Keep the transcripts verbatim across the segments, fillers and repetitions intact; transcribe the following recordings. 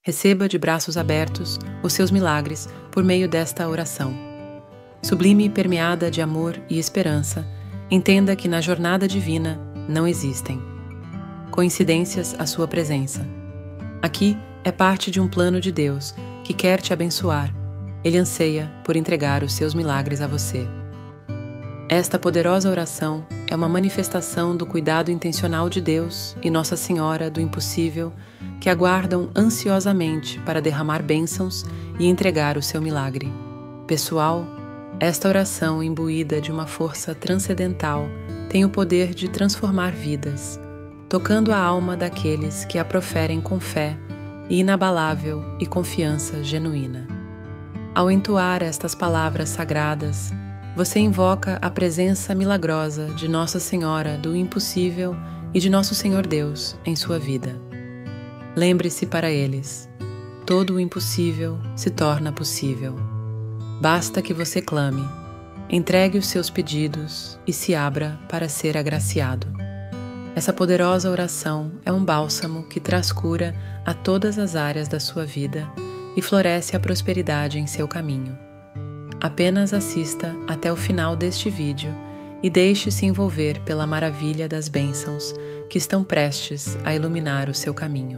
Receba de braços abertos os seus milagres por meio desta oração. Sublime e permeada de amor e esperança, entenda que na jornada divina não existem coincidências à sua presença. Aqui é parte de um plano de Deus que quer te abençoar. Ele anseia por entregar os seus milagres a você. Esta poderosa oração é uma manifestação do cuidado intencional de Deus e Nossa Senhora do Impossível, que aguardam ansiosamente para derramar bênçãos e entregar o seu milagre. Pessoal, esta oração imbuída de uma força transcendental tem o poder de transformar vidas, tocando a alma daqueles que a proferem com fé e inabalável e confiança genuína. Ao entoar estas palavras sagradas, você invoca a presença milagrosa de Nossa Senhora do Impossível e de Nosso Senhor Deus em sua vida. Lembre-se para eles, todo o impossível se torna possível. Basta que você clame, entregue os seus pedidos e se abra para ser agraciado. Essa poderosa oração é um bálsamo que traz cura a todas as áreas da sua vida e floresce a prosperidade em seu caminho. Apenas assista até o final deste vídeo e deixe-se envolver pela maravilha das bênçãos que estão prestes a iluminar o seu caminho.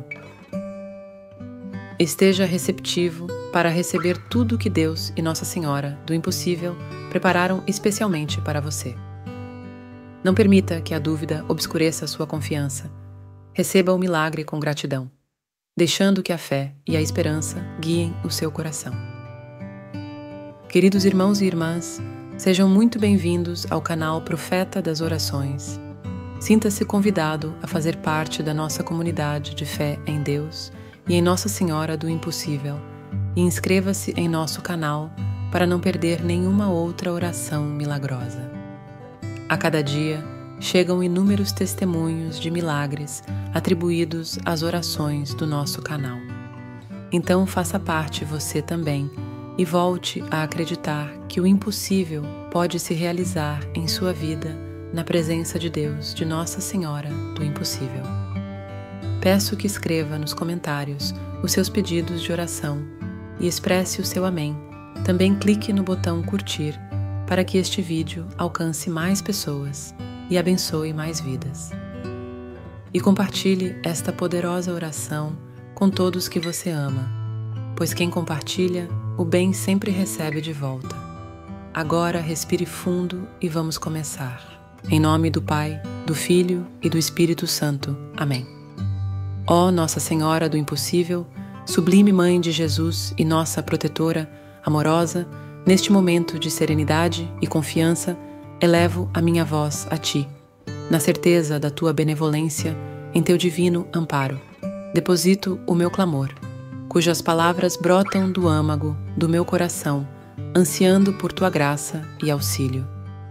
Esteja receptivo para receber tudo que Deus e Nossa Senhora do Impossível prepararam especialmente para você. Não permita que a dúvida obscureça a sua confiança. Receba o milagre com gratidão, deixando que a fé e a esperança guiem o seu coração. Queridos irmãos e irmãs, sejam muito bem-vindos ao canal Profeta das Orações. Sinta-se convidado a fazer parte da nossa comunidade de fé em Deus e em Nossa Senhora do Impossível e inscreva-se em nosso canal para não perder nenhuma outra oração milagrosa. A cada dia chegam inúmeros testemunhos de milagres atribuídos às orações do nosso canal. Então faça parte você também e volte a acreditar que o impossível pode se realizar em sua vida na presença de Deus, de Nossa Senhora do Impossível. Peço que escreva nos comentários os seus pedidos de oração e expresse o seu amém. Também clique no botão curtir para que este vídeo alcance mais pessoas e abençoe mais vidas. E compartilhe esta poderosa oração com todos que você ama, pois quem compartilha, o bem sempre recebe de volta. Agora respire fundo e vamos começar. Em nome do Pai, do Filho e do Espírito Santo. Amém. Ó Nossa Senhora do Impossível, sublime Mãe de Jesus e nossa protetora, amorosa, neste momento de serenidade e confiança, elevo a minha voz a Ti, na certeza da Tua benevolência, em Teu divino amparo. Deposito o meu clamor, cujas palavras brotam do âmago do meu coração, ansiando por Tua graça e auxílio.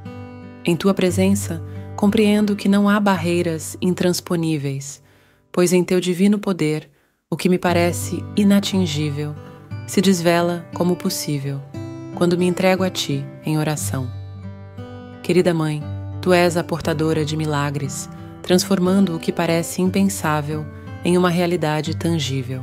Em Tua presença, compreendo que não há barreiras intransponíveis, pois em Teu divino poder, o que me parece inatingível se desvela como possível, quando me entrego a Ti em oração. Querida Mãe, Tu és a portadora de milagres, transformando o que parece impensável em uma realidade tangível.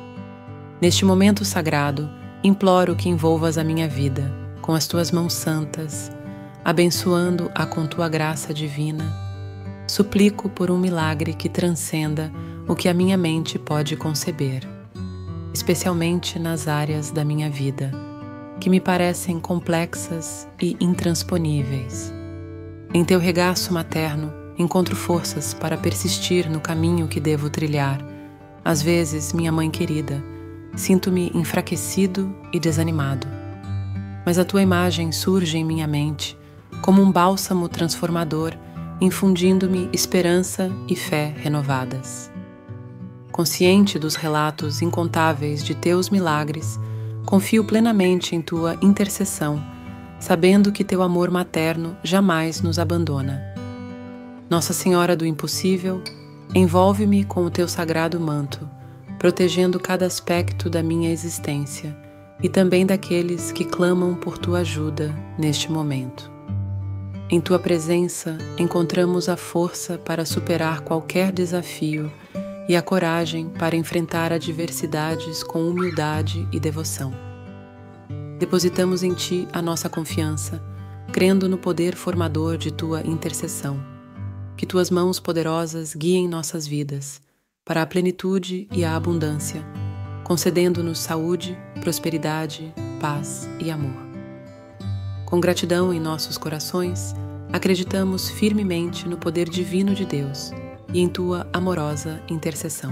Neste momento sagrado, imploro que envolvas a minha vida com as Tuas mãos santas, abençoando-a com Tua graça divina. Suplico por um milagre que transcenda o que a minha mente pode conceber, especialmente nas áreas da minha vida, que me parecem complexas e intransponíveis. Em Teu regaço materno, encontro forças para persistir no caminho que devo trilhar. Às vezes, minha Mãe querida, sinto-me enfraquecido e desanimado. Mas a Tua imagem surge em minha mente como um bálsamo transformador, infundindo-me esperança e fé renovadas. Consciente dos relatos incontáveis de Teus milagres, confio plenamente em Tua intercessão, sabendo que Teu amor materno jamais nos abandona. Nossa Senhora do Impossível, envolve-me com o Teu sagrado manto, protegendo cada aspecto da minha existência e também daqueles que clamam por Tua ajuda neste momento. Em Tua presença encontramos a força para superar qualquer desafio e a coragem para enfrentar adversidades com humildade e devoção. Depositamos em Ti a nossa confiança, crendo no poder formador de Tua intercessão. Que Tuas mãos poderosas guiem nossas vidas para a plenitude e a abundância, concedendo-nos saúde, prosperidade, paz e amor. Com gratidão em nossos corações, acreditamos firmemente no poder divino de Deus e em Tua amorosa intercessão.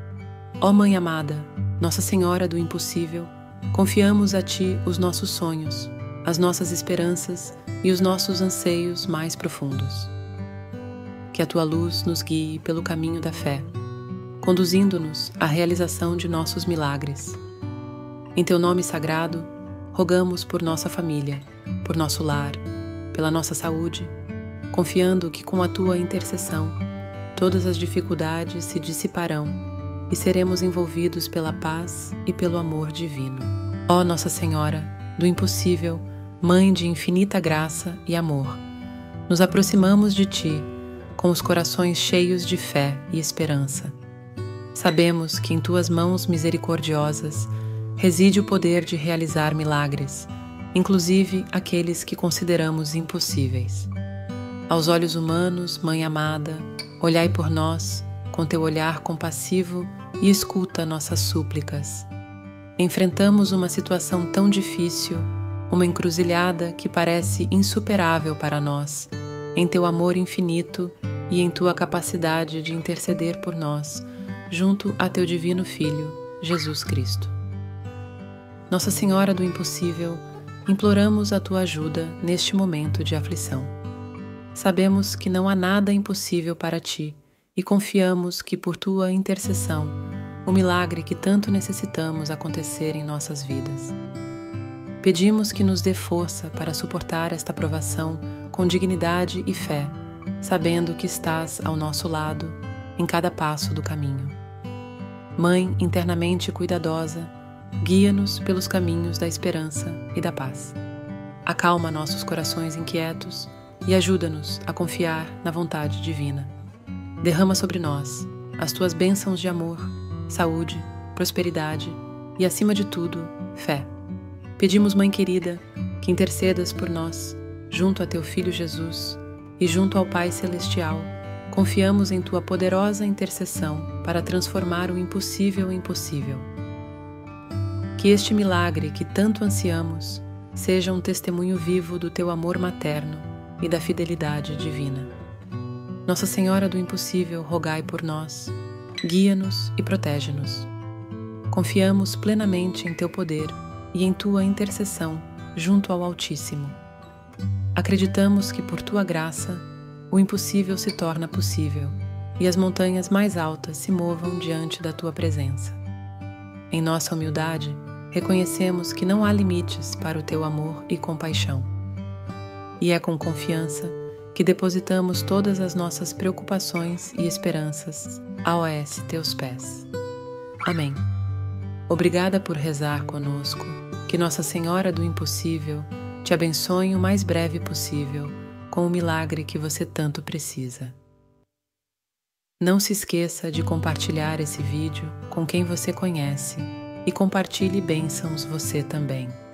Ó Mãe amada, Nossa Senhora do Impossível, confiamos a Ti os nossos sonhos, as nossas esperanças e os nossos anseios mais profundos. Que a Tua luz nos guie pelo caminho da fé, conduzindo-nos à realização de nossos milagres. Em Teu nome sagrado, rogamos por nossa família, por nosso lar, pela nossa saúde, confiando que com a Tua intercessão, todas as dificuldades se dissiparão e seremos envolvidos pela paz e pelo amor divino. Ó Nossa Senhora do Impossível, Mãe de infinita graça e amor, nos aproximamos de Ti com os corações cheios de fé e esperança. Sabemos que em Tuas mãos misericordiosas reside o poder de realizar milagres, inclusive aqueles que consideramos impossíveis. Aos olhos humanos, Mãe amada, olhai por nós com Teu olhar compassivo e escuta nossas súplicas. Enfrentamos uma situação tão difícil, uma encruzilhada que parece insuperável para nós, em Teu amor infinito e em Tua capacidade de interceder por nós, junto a Teu divino Filho, Jesus Cristo. Nossa Senhora do Impossível, imploramos a Tua ajuda neste momento de aflição. Sabemos que não há nada impossível para Ti e confiamos que por Tua intercessão, o milagre que tanto necessitamos acontecer em nossas vidas. Pedimos que nos dê força para suportar esta provação com dignidade e fé, sabendo que estás ao nosso lado em cada passo do caminho. Mãe internamente cuidadosa, guia-nos pelos caminhos da esperança e da paz. Acalma nossos corações inquietos e ajuda-nos a confiar na vontade divina. Derrama sobre nós as Tuas bênçãos de amor, saúde, prosperidade e, acima de tudo, fé. Pedimos, Mãe querida, que intercedas por nós, junto a Teu Filho Jesus e junto ao Pai Celestial. Confiamos em Tua poderosa intercessão para transformar o impossível em possível. Que este milagre que tanto ansiamos seja um testemunho vivo do Teu amor materno e da fidelidade divina. Nossa Senhora do Impossível, rogai por nós, guia-nos e protege-nos. Confiamos plenamente em Teu poder e em Tua intercessão junto ao Altíssimo. Acreditamos que por Tua graça o impossível se torna possível e as montanhas mais altas se movam diante da Tua presença. Em nossa humildade, reconhecemos que não há limites para o Teu amor e compaixão. E é com confiança que depositamos todas as nossas preocupações e esperanças a O S Teus pés. Amém. Obrigada por rezar conosco. Que Nossa Senhora do Impossível te abençoe o mais breve possível com o milagre que você tanto precisa. Não se esqueça de compartilhar esse vídeo com quem você conhece e compartilhe bênçãos você também.